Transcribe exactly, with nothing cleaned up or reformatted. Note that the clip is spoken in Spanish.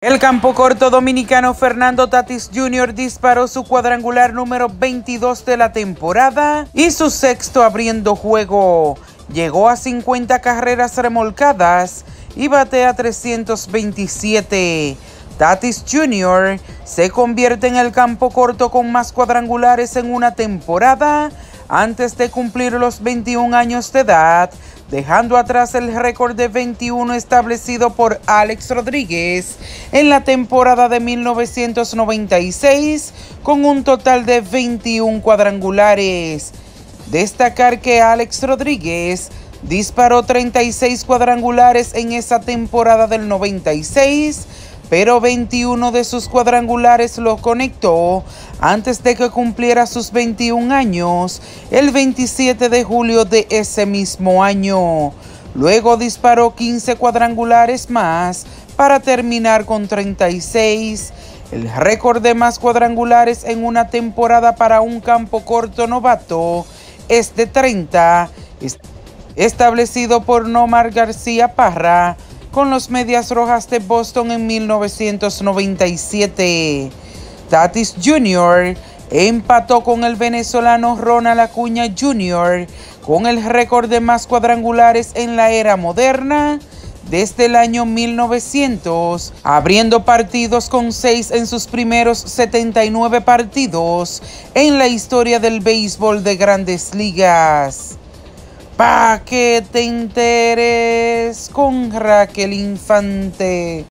El campo corto dominicano Fernando Tatis junior disparó su cuadrangular número veintidós de la temporada y su sexto abriendo juego. Llegó a cincuenta carreras remolcadas y batea trescientos veintisiete. Tatis junior se convierte en el campo corto con más cuadrangulares en una temporada antes de cumplir los veintiún años de edad, dejando atrás el récord de veintiuno establecido por Alex Rodríguez en la temporada de mil novecientos noventa y seis, con un total de veintiún cuadrangulares. Destacar que Alex Rodríguez disparó treinta y seis cuadrangulares en esa temporada del noventa y seis, pero veintiuno de sus cuadrangulares los conectó antes de que cumpliera sus veintiún años, el veintisiete de julio de ese mismo año. Luego disparó quince cuadrangulares más para terminar con treinta y seis. El récord de más cuadrangulares en una temporada para un campo corto novato es de treinta, establecido por Nomar García Parra con los Medias Rojas de Boston en mil novecientos noventa y siete. Tatis junior empató con el venezolano Ronald Acuña junior con el récord de más cuadrangulares en la era moderna desde el año mil novecientos, abriendo partidos con seis en sus primeros setenta y nueve partidos en la historia del béisbol de Grandes Ligas. Pa' que te enteres con Raquel Infante.